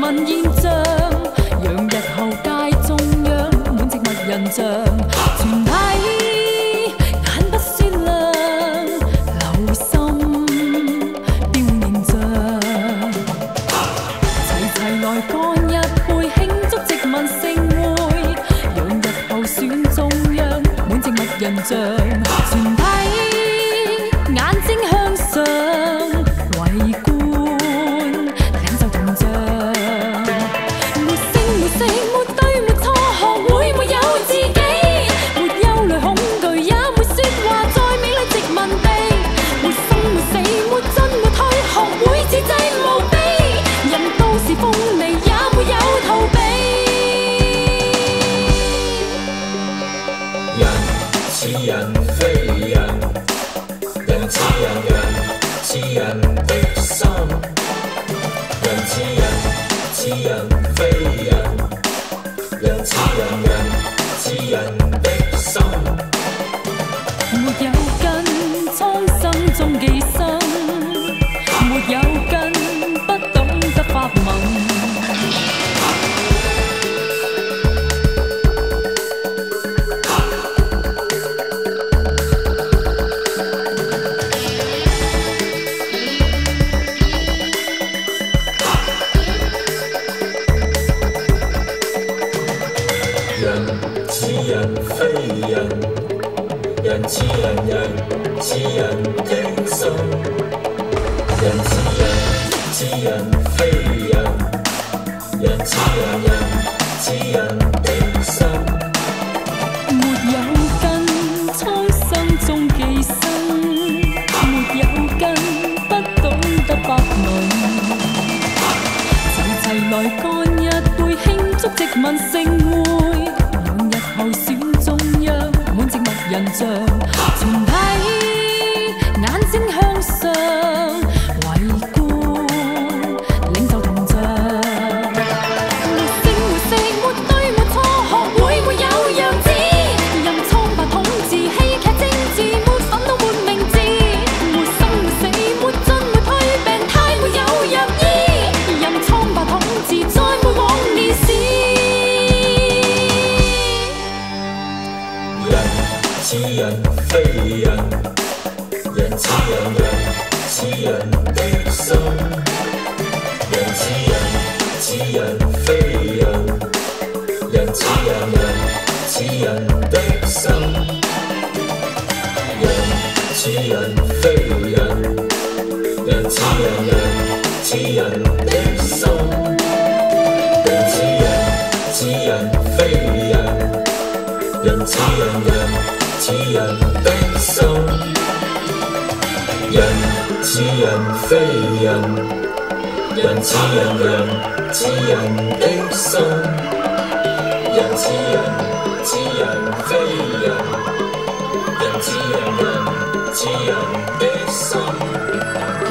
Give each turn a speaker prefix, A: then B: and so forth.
A: 民現象，讓日後街中央滿植物人像，全體眼不雪亮，留心雕形象，齊來乾一杯慶祝殖民盛會，讓日後選中央滿植物人像，全體眼睛向上圍觀。
B: 似人非人，人似人，人似人的心，人似人，似人非人，人似人，人似人的心。
A: 沒有根，蒼生中寄生；沒有根，不懂得發問。
B: 人似人非人，人似人，人似人的心，人似人，似人非人，人似人，人似人的心。
A: 沒有根，蒼生中寄生；沒有根，不懂得發問。齊來乾一杯慶祝殖民盛會，讓日後選中央滿植物人像，全體眼睛向上圍觀領袖銅像。沒聲沒色沒對沒錯，學會沒有樣子，任蒼白統治戲劇政治，沒憤怒沒名字，沒生沒死沒進沒退病態沒有藥醫，任蒼白統治再沒往年事。
B: 人似人非人，人似人，人似人的心，人似人，似人非人，人似人，人似人的心。人似人非人，人似人，人似人的心，人似人，似人非人，人似人，人似人的心。人似人非人，人似人，人似人的心，人似人，似人非人，人似人，人似人的心。